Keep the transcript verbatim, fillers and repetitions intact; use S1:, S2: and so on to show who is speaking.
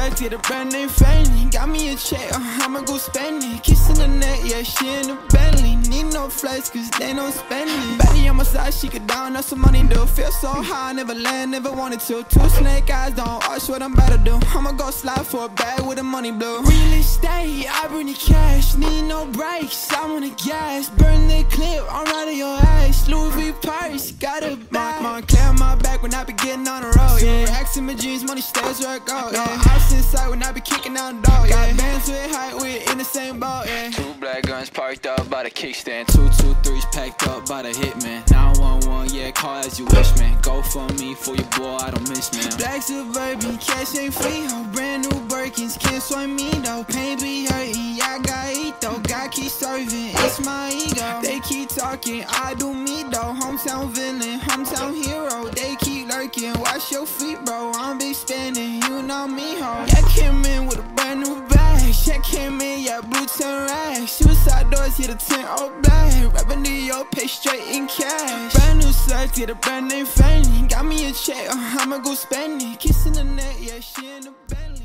S1: slut, get a brand name family. Got me a check, uh, I'ma go spend it. Kissing the neck, yeah, she in the Bentley. Need no flights, cause they don't spend it. Betty on my side, she could down up some money, do. Feel so high, never land, never wanted to. Two snake eyes, don't ask what I'm about to do. I'ma go slide for a bag with the money blue. Real estate, I bring the cash, need no brakes, I'm on the gas. Burn the clip, I'm right on your ass. Louis V purse, got a bag. Mom, clear my back when I be getting on the road, yeah. Racks in my jeans, money stays where I go, yeah. No house inside when I be kicking down the door, yeah. Got bands with height, we in the same boat, yeah. Two black guns parked up by the kickstand. Two, two, threes packed up by the hitman. nine one one, yeah, call as you wish, man. Go for me, for your boy, I don't miss, man. Black Suburban, cash ain't free, ho. Brand new Birkins, can't sway me, though. Pain be hurting, yeah, I got eat, though. God keep serving, it's my ego. They keep talking, I do me, though. Hometown villain, hometown hero. They keep lurking, watch your feet, bro. I'm big spending, you know me, ho. Yeah, came in with a brand new bag. Check came in, yeah, blue ten racks. Suicide doors, hit a ten all black. Rapping New York, pay straight in cash. Brand new slut, get a brand name family. Got me a check, uh, I'ma go spend it. Kissing the neck, yeah, she in the Bentley.